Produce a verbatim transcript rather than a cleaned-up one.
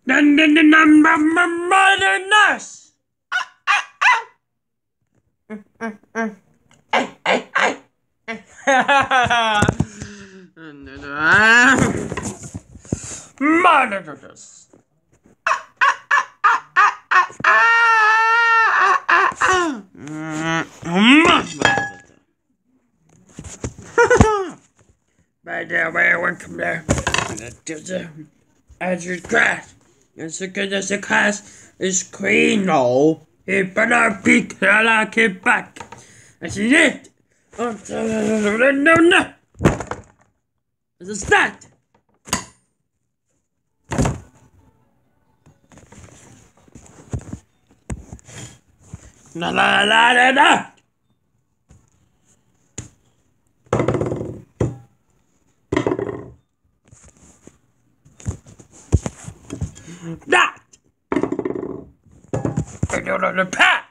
Then then then I'm mother nurse. Monitors. By the way, welcome there. As your class, it's because as the class is clean, no. It better be like it back. That's it. No, no. This is that. La la la la la. That. I don't know the path.